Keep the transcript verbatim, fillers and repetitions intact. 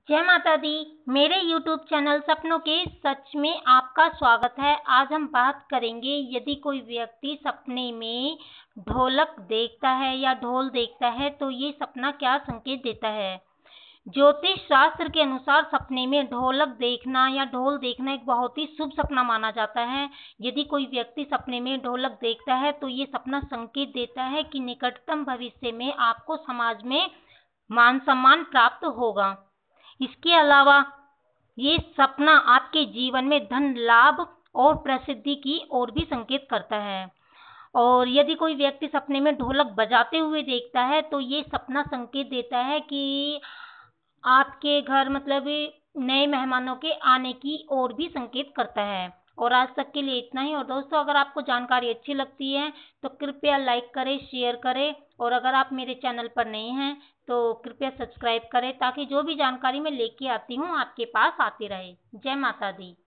जय माता दी। मेरे यूट्यूब चैनल सपनों के सच में आपका स्वागत है। आज हम बात करेंगे, यदि कोई व्यक्ति सपने में ढोलक देखता है या ढोल देखता है तो ये सपना क्या संकेत देता है। ज्योतिष शास्त्र के अनुसार सपने में ढोलक देखना या ढोल देखना एक बहुत ही शुभ सपना माना जाता है। यदि कोई व्यक्ति सपने में ढोलक देखता है तो ये सपना संकेत देता है कि निकटतम भविष्य में आपको समाज में मान सम्मान प्राप्त होगा। इसके अलावा ये सपना आपके जीवन में धन लाभ और प्रसिद्धि की ओर भी संकेत करता है। और यदि कोई व्यक्ति सपने में ढोलक बजाते हुए देखता है तो ये सपना संकेत देता है कि आपके घर मतलब नए मेहमानों के आने की ओर भी संकेत करता है। और आज तक के लिए इतना ही। और दोस्तों, अगर आपको जानकारी अच्छी लगती है तो कृपया लाइक करें, शेयर करें, और अगर आप मेरे चैनल पर नए हैं तो कृपया सब्सक्राइब करें, ताकि जो भी जानकारी मैं लेके आती हूँ आपके पास आती रहे। जय माता दी।